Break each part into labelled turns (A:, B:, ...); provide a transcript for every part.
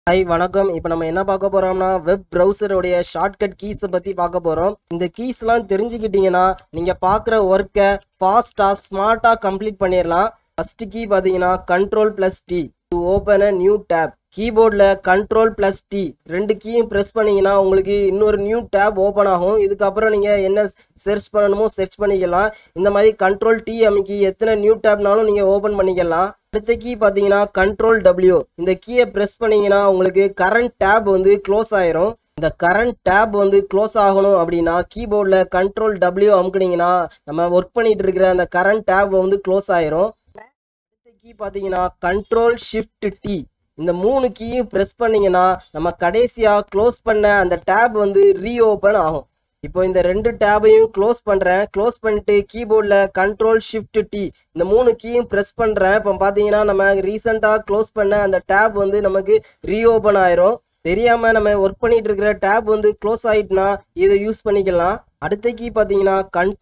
A: Hi வணக்கம். இப்போ நம்ம என்ன பார்க்க போறோம்னா வெப் ப்ரௌசருடைய ஷார்ட்கட் கீஸை பற்றி பார்க்க போகிறோம். இந்த கீஸ்லாம் தெரிஞ்சுக்கிட்டீங்கன்னா நீங்கள் பார்க்குற ஒர்க்கை ஃபாஸ்ட்டாக ஸ்மார்ட்டாக கம்ப்ளீட் பண்ணிடலாம். ஃபர்ஸ்ட் கீ பார்த்தீங்கன்னா Ctrl+T to open a new tab. கீபோர்டில் Ctrl+T ரெண்டு கீயும் ப்ரெஸ் பண்ணிங்கன்னா உங்களுக்கு இன்னொரு நியூ டேப் ஓப்பன் ஆகும். இதுக்கப்புறம் நீங்கள் என்ன சர்ச் பண்ணணுமோ சர்ச் பண்ணிக்கலாம். இந்த மாதிரி Ctrl+T அமைக்கி எத்தனை நியூ டேப்னாலும் நீங்கள் ஓப்பன் பண்ணிக்கலாம். அடுத்த கீ பார்த்தீங்கன்னா Ctrl+W. இந்த கீயை ப்ரெஸ் பண்ணிங்கன்னா உங்களுக்கு கரண்ட் டேப் வந்து க்ளோஸ் ஆயிரும். இந்த கரண்ட் டேப் வந்து க்ளோஸ் ஆகணும் அப்படின்னா கீபோர்டில் Ctrl+W அமுக்குனீங்கன்னா நம்ம ஒர்க் பண்ணிட்டு இருக்கிற அந்த கரண்ட் டேப் வந்து க்ளோஸ் ஆயிரும். அடுத்த கீ பார்த்தீங்கன்னா Ctrl+Shift+T. இந்த மூணு கீயும் ப்ரெஸ் பண்ணிங்கன்னா நம்ம கடைசியாக க்ளோஸ் பண்ண அந்த டேப் வந்து ரீஓப்பன் ஆகும். இப்போ இந்த ரெண்டு டேபையும் க்ளோஸ் பண்ணுறேன். க்ளோஸ் பண்ணிட்டு கீபோர்டில் Ctrl+Shift+T இந்த மூணு கீயும் ப்ரெஸ் பண்ணுறேன். இப்போ பார்த்தீங்கன்னா நம்ம ரீசெண்டாக க்ளோஸ் பண்ண அந்த டேப் வந்து நமக்கு ரீஓப்பன் ஆயிரும். தெரியாமல் நம்ம ஒர்க் பண்ணிட்டு இருக்கிற டேப் வந்து க்ளோஸ் ஆகிட்டுனா இதை யூஸ் பண்ணிக்கலாம். அடுத்த கீ பார்த்தீங்கன்னா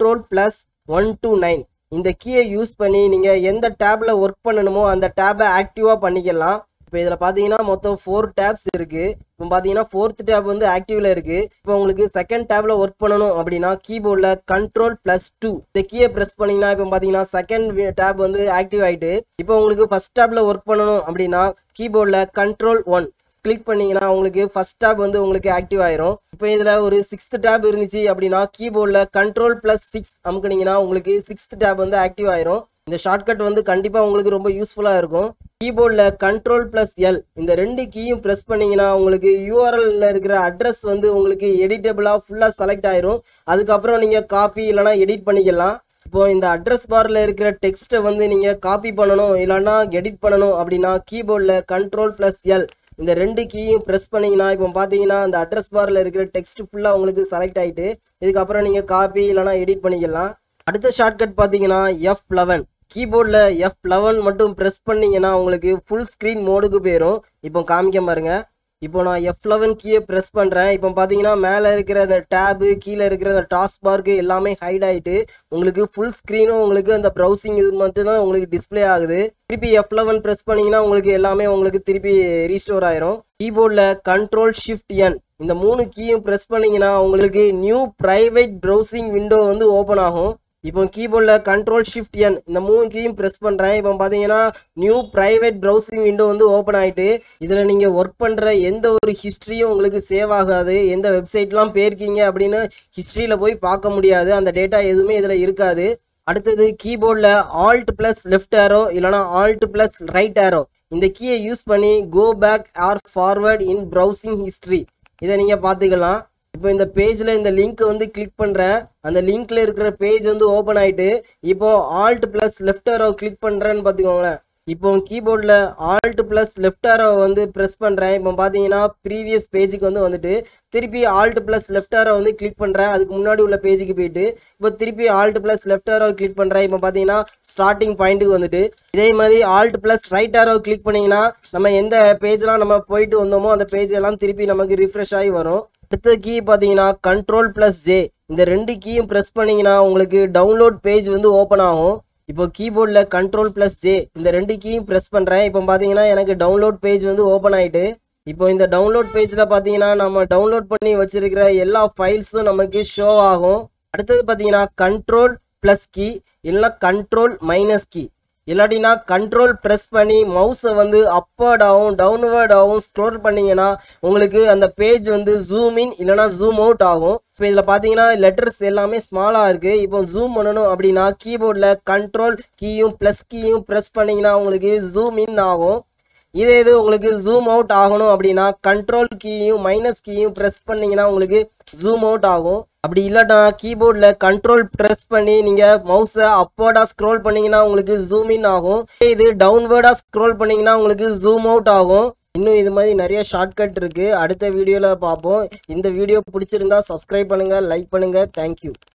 A: Ctrl+1 to 9. இந்த கீயை யூஸ் பண்ணி நீங்கள் எந்த டேப்பில் ஒர்க் பண்ணணுமோ அந்த டேப்பை ஆக்டிவாக பண்ணிக்கலாம். இப்போ இதில் பார்த்தீங்கன்னா மொத்தம் 4 டேப்ஸ் இருக்குது. இப்போ பார்த்தீங்கன்னா 4th டேப் வந்து ஆக்டிவில் இருக்குது. இப்போ உங்களுக்கு செகண்ட் டேப்பில் ஒர்க் பண்ணணும் அப்படின்னா கீபோர்டில் Ctrl+2 இந்த கீயை ப்ரெஸ் பண்ணிங்கன்னா இப்போ பார்த்தீங்கன்னா செகண்ட் டேப் வந்து ஆக்டிவ் ஆகிட்டு. இப்போ உங்களுக்கு ஃபஸ்ட் டேப்பில் ஒர்க் பண்ணணும் அப்படின்னா கீபோர்டில் Ctrl+1 கிளிக் பண்ணிங்கன்னா உங்களுக்கு ஃபஸ்ட் டேப் வந்து உங்களுக்கு ஆக்டிவ் ஆயிரும். இப்போ இதில் ஒரு 6th டேப் இருந்துச்சு அப்படின்னா கீபோர்டில் Ctrl+6 அமுக்குனீங்கன்னா உங்களுக்கு 6th டேப் வந்து ஆக்டிவ் ஆயிரும். இந்த ஷார்ட்கட் வந்து கண்டிப்பாக உங்களுக்கு ரொம்ப யூஸ்ஃபுல்லாக இருக்கும். கீபோர்டில் Ctrl+L இந்த ரெண்டு கீயும் ப்ரெஸ் பண்ணிங்கன்னா உங்களுக்கு யூஆர்எல்ல இருக்கிற அட்ரஸ் வந்து உங்களுக்கு எடிட்டபிளாக ஃபுல்லாக செலக்ட் ஆயிரும். அதுக்கப்புறம் நீங்கள் காப்பி இல்லைனா எடிட் பண்ணிக்கலாம். இப்போ இந்த அட்ரஸ் பாரில் இருக்கிற டெக்ஸ்ட்டை வந்து நீங்கள் காப்பி பண்ணணும் இல்லைனா எடிட் பண்ணணும் அப்படின்னா கீபோர்டில் Ctrl+L இந்த ரெண்டு கீயும் ப்ரெஸ் பண்ணிங்கன்னா இப்போ பார்த்தீங்கன்னா அந்த அட்ரஸ் பாரில் இருக்கிற டெக்ஸ்ட் ஃபுல்லாக உங்களுக்கு செலக்ட் ஆகிட்டு இதுக்கப்புறம் நீங்கள் காப்பி இல்லைனா எடிட் பண்ணிக்கலாம். அடுத்த ஷார்ட்கட் பார்த்தீங்கன்னா F11. கீபோர்டில் F11 மட்டும் ப்ரெஸ் பண்ணிங்கன்னா உங்களுக்கு ஃபுல் ஸ்க்ரீன் மோடுக்கு போயிடும். இப்போ காமிக்க பாருங்க. இப்போ நான் F11 கீயை ப்ரெஸ் பண்ணுறேன். இப்போ பார்த்தீங்கன்னா மேலே இருக்கிற அந்த டேபு கீழே இருக்கிற அந்த டாஸ்க் பார்க்கு எல்லாமே ஹைட் ஆகிட்டு உங்களுக்கு ஃபுல் ஸ்க்ரீனும் உங்களுக்கு அந்த ப்ரௌசிங் இது மட்டும் தான் உங்களுக்கு டிஸ்பிளே ஆகுது. திருப்பி F11 ப்ரெஸ் பண்ணிங்கன்னா உங்களுக்கு எல்லாமே உங்களுக்கு திருப்பி ரீஸ்டோர் ஆயிரும். கீபோர்டில் Ctrl+Shift+N இந்த மூணு கீயும் ப்ரெஸ் பண்ணிங்கன்னா உங்களுக்கு நியூ ப்ரைவேட் ப்ரௌசிங் விண்டோ வந்து ஓப்பன் ஆகும். இப்போ கீபோர்டில் Ctrl+Shift+N இந்த மூணு கீயும் ப்ரெஸ் பண்ணுறேன். இப்போ பார்த்தீங்கன்னா நியூ ப்ரைவேட் ப்ரௌசிங் விண்டோ வந்து ஓப்பன் ஆகிட்டு இதில் நீங்கள் ஒர்க் பண்ணுற எந்த ஒரு ஹிஸ்ட்ரியும் உங்களுக்கு சேவ் ஆகாது. எந்த வெப்சைட்லாம் போயிருக்கீங்க அப்படின்னு ஹிஸ்ட்ரியில் போய் பார்க்க முடியாது. அந்த டேட்டா எதுவுமே இதில் இருக்காது. அடுத்தது கீபோர்டில் Alt+Left arrow இல்லைனா Alt+Right arrow இந்த கீயை யூஸ் பண்ணி go back or forward in browsing history இதை நீங்கள் பார்த்துக்கலாம். இப்போ இந்த பேஜில் இந்த லிங்க் வந்து கிளிக் பண்ணுறேன். அந்த லிங்க்ல இருக்கிற பேஜ் வந்து ஓப்பன் ஆகிட்டு இப்போ Alt+Left arrow கிளிக் பண்ணுறேன்னு பார்த்துக்கோங்களேன். இப்போ கீபோர்டில் Alt+Left arrow வந்து ப்ரெஸ் பண்ணுறேன். இப்போ பார்த்தீங்கன்னா ப்ரீவியஸ் பேஜுக்கு வந்து வந்துட்டு திருப்பி Alt+Left arrow வந்து கிளிக் பண்ணுறேன். அதுக்கு முன்னாடி உள்ள பேஜுக்கு போயிட்டு இப்போ திருப்பி Alt+Left arrow கிளிக் பண்ணுறேன். இப்போ பார்த்தீங்கன்னா ஸ்டார்டிங் பாயிண்ட்டுக்கு வந்துட்டு இதே மாதிரி Alt+Right arrow கிளிக் பண்ணிங்கன்னா நம்ம எந்த பேஜ்லாம் நம்ம போயிட்டு வந்தோமோ அந்த பேஜ் எல்லாம் திருப்பி நமக்கு ரிஃப்ரெஷ் ஆகி வரும். அடுத்த கீ பார்த்தீங்கன்னா Ctrl+J இந்த ரெண்டு கீயும் ப்ரெஸ் பண்ணிங்கன்னா உங்களுக்கு டவுன்லோட் பேஜ் வந்து ஓப்பன் ஆகும். இப்போ கீபோர்டில் Ctrl+J இந்த ரெண்டு கீயும் ப்ரெஸ் பண்ணுறேன். இப்போ பார்த்தீங்கன்னா எனக்கு டவுன்லோட் பேஜ் வந்து ஓப்பன் ஆகிட்டு இப்போ இந்த டவுன்லோட் பேஜில் பார்த்தீங்கன்னா நம்ம டவுன்லோட் பண்ணி வச்சிருக்கிற எல்லா ஃபைல்ஸும் நமக்கு ஷோ ஆகும். அடுத்தது பார்த்தீங்கன்னா Ctrl+ கீ இல்லைனா Ctrl- கீ இல்லாட்டினா கண்ட்ரோல் ப்ரெஸ் பண்ணி மவுஸை வந்து அப்பர்டாகவும் டவுன்வர்டாகவும் ஸ்க்ரோல் பண்ணிங்கன்னா உங்களுக்கு அந்த பேஜ் வந்து ஜூம் இன் இல்லைனா ஜூம் அவுட் ஆகும். இப்போ இதில் பார்த்தீங்கன்னா லெட்டர்ஸ் எல்லாமே ஸ்மாலாக இருக்குது. இப்போ ஜூம் பண்ணணும் அப்படின்னா கீபோர்டில் Ctrl கீயும் ப்ளஸ் கீயும் ப்ரெஸ் பண்ணிங்கன்னா உங்களுக்கு ஜூம் இன் ஆகும். இதே இது உங்களுக்கு ஜூம் அவுட் ஆகணும் அப்படின்னா Ctrl கீயும் கீயும் ப்ரெஸ் பண்ணிங்கன்னா உங்களுக்கு ஜூம் அவுட் ஆகும். அப்படி இல்லாட்டா கீபோர்டில் Ctrl ப்ரெஸ் பண்ணி நீங்கள் மவுஸை அப்பர்டாக ஸ்க்ரோல் பண்ணிங்கன்னா உங்களுக்கு ஜூம் இன் ஆகும். இது டவுன்வர்டாக ஸ்க்ரோல் பண்ணிங்கன்னா உங்களுக்கு ஜூம் அவுட் ஆகும். இன்னும் இது மாதிரி நிறைய ஷார்ட்கட் இருக்குது. அடுத்த வீடியோவில் பார்ப்போம். இந்த வீடியோ பிடிச்சிருந்தா சப்ஸ்கிரைப் பண்ணுங்கள், லைக் பண்ணுங்கள். தேங்க்யூ.